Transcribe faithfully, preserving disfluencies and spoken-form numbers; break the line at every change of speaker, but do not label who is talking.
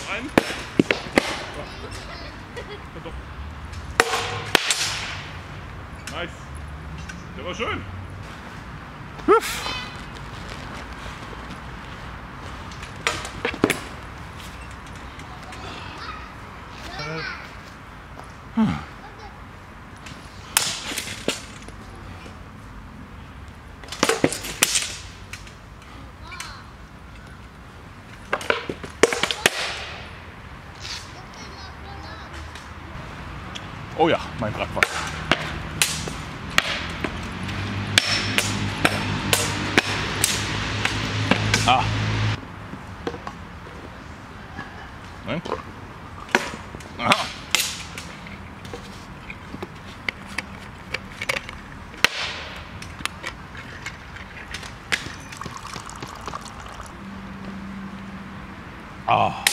Noch einen. Ja, doch. Nice. Der war schön.
Huff. Hm. Oh ja, mein Brackwasser. Ah. Nein. Aha. Ah.